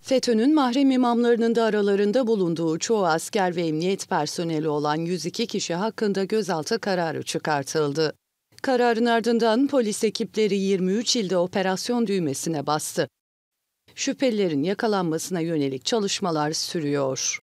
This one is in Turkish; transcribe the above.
FETÖ'nün mahrem imamlarının da aralarında bulunduğu çoğu asker ve emniyet personeli olan 102 kişi hakkında gözaltı kararı çıkartıldı. Kararın ardından polis ekipleri 23 ilde operasyon düğmesine bastı. Şüphelilerin yakalanmasına yönelik çalışmalar sürüyor.